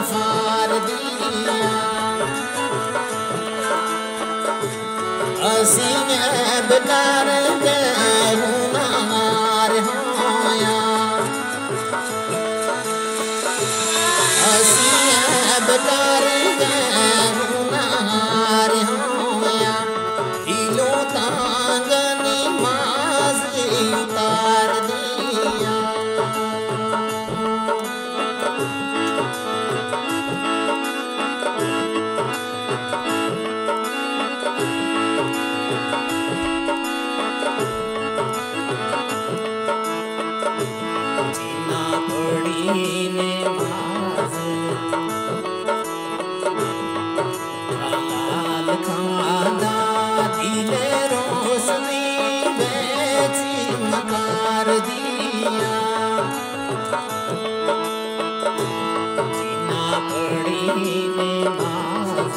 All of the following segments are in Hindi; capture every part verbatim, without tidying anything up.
गफार दिया असी ऐब कर के गुनाहगार होया असी ऐब कर के गुनाहगार होया दिलों तांग नमाज उतार दिया जीना पड़ी नमाज हलाल खाना दिले रोशनी बेची मकार दिया जीना पड़ी नमाज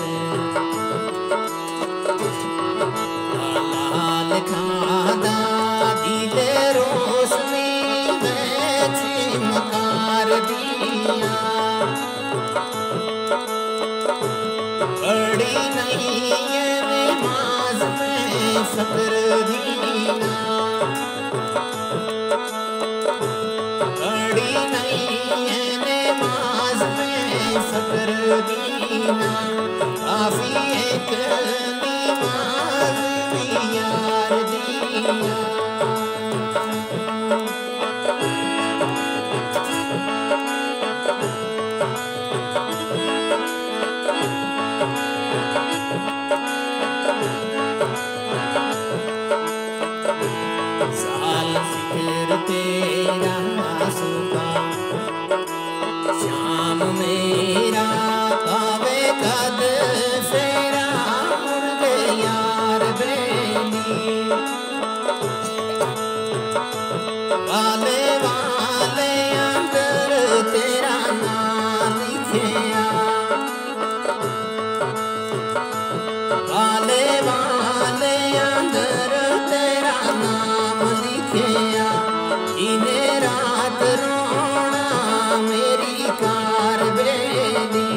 हलाल खाना दिले रोशनी बेची मकार दिया बड़ी नहीं है नमाज में फक्र दीना बड़ी नहीं है नमाज में फक्र दीना काफी एक नमाज भी यार दिया साल फिक्र तेरा सुबह शाम मेरा पावे कद फेरा मुर्ग यार बेली वाले वाले अंदर तेरा नाम लिखिया वाले वाले अंदर तेरा नाम लिखिया इन्हें रात रोना मेरी कार बेली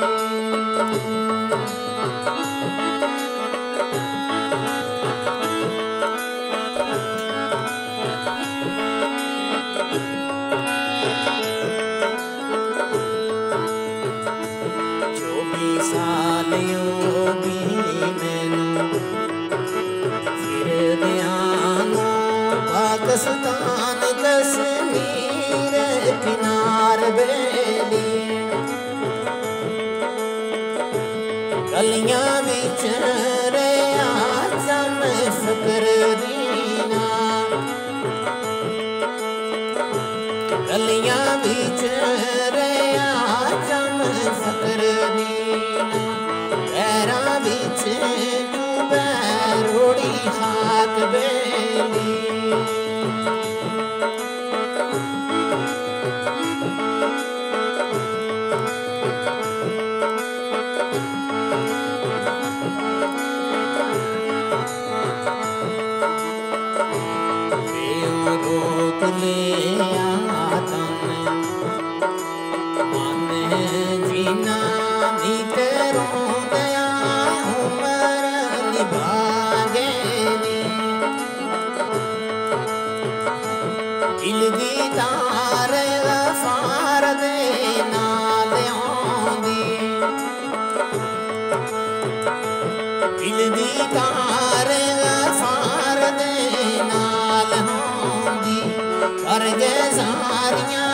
चौबीस साल योगी मैनू फिर ध्यानो पाकिस्तान कश्मीर किनार बेली गलियां बिच रहा जम फक्र दीना गलियां बिच रहा जम फक्र दीना पैरां बिच डूबे रोड़ी खाक बेली रोक ले आतन मन जीना नी तेरों दया उमर निभागे नी दिल दी तार गफार दे नाल आउंदी दिल दी तार गफार दे नाल कर गए सारियां